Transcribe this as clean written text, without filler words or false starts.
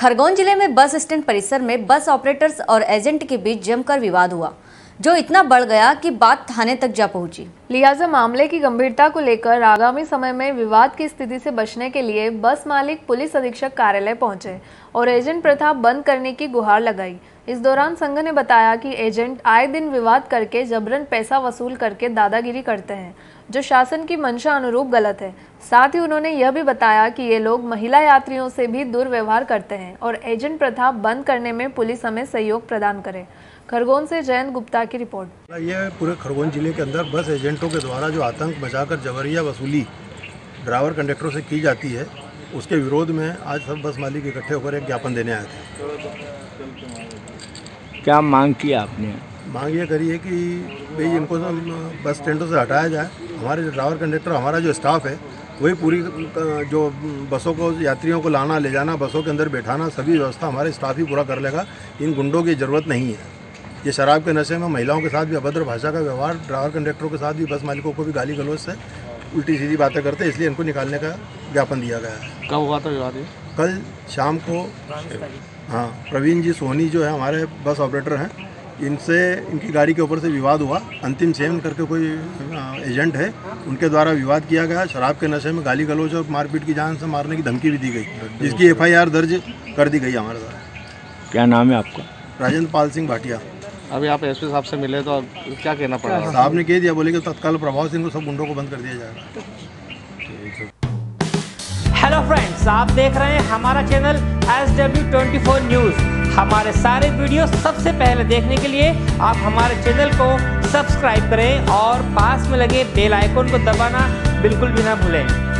खरगोन जिले में bus stand परिसर में बस ऑपरेटर्स और एजेंट के बीच जमकर विवाद हुआ, जो इतना बढ़ गया कि बात थाने तक जा पहुंची। लिहाजा मामले की गंभीरता को लेकर आगामी समय में विवाद की स्थिति से बचने के लिए बस मालिक पुलिस अधीक्षक कार्यालय पहुंचे और एजेंट प्रथा बंद करने की गुहार लगाई। इस दौरान संघ ने बताया कि एजेंट आए दिन विवाद करके जबरन पैसा वसूल करके दादागिरी करते हैं, जो शासन की मंशा अनुरूप गलत है। साथ ही उन्होंने यह भी बताया कि ये लोग महिला यात्रियों से भी दुर्व्यवहार करते हैं और एजेंट प्रथा बंद करने में पुलिस हमें सहयोग प्रदान करे। खरगोन से जयंत गुप्ता की रिपोर्ट। ये पूरे खरगोन जिले के अंदर बस एजेंटों के द्वारा जो आतंक मचाकर जबरिया वसूली ड्राइवर कंडक्टरों से की जाती है, उसके विरोध में आज सब बस मालिक इकट्ठे होकर एक ज्ञापन देने आए थे। क्या मांग किया आपने? मांग ये करी है कि भाई इनको बस स्टैंडों से हटाया जाए। हमारे जो ड्राइवर कंडक्टर, हमारा जो स्टाफ है, वही पूरी जो बसों को यात्रियों को लाना ले जाना, बसों के अंदर बैठाना, सभी व्यवस्था हमारे स्टाफ ही पूरा कर लेगा। इन गुंडों की ज़रूरत नहीं है। ये शराब के नशे में महिलाओं के साथ भी अभद्र भाषा का व्यवहार, ड्राइवर कंडक्टरों के साथ भी, बस मालिकों को भी गाली गलौज से उल्टी सीधी बातें करते हैं, इसलिए इनको निकालने का ज्ञापन दिया गया है। कब हुआ था विवाद? कल शाम को। हाँ, प्रवीण जी सोनी जो है हमारे बस ऑपरेटर हैं, इनसे इनकी गाड़ी के ऊपर से विवाद हुआ। अंतिम सेन करके कोई एजेंट है, उनके द्वारा विवाद किया गया। शराब के नशे में गाली गलौज और मारपीट की जान से मारने की धमकी भी दी गई, जिसकी FIR दर्ज कर दी गई हमारे साथ। क्या नाम है आपका? राजेंद्र पाल सिंह भाटिया। अभी आप SP साहब से मिले तो क्या कहना पड़ा? साहब ने कह दिया, बोले कि तत्काल प्रभाव से इनको सब गुंडों को बंद कर दिया जाएगा। हेलो फ्रेंड्स, आप देख रहे हैं हमारा चैनल SW24 न्यूज़। हमारे सारे वीडियो सबसे पहले देखने के लिए आप हमारे चैनल को सब्सक्राइब करें और पास में लगे बेल आइकन को दबाना बिल्कुल भी ना भूलें।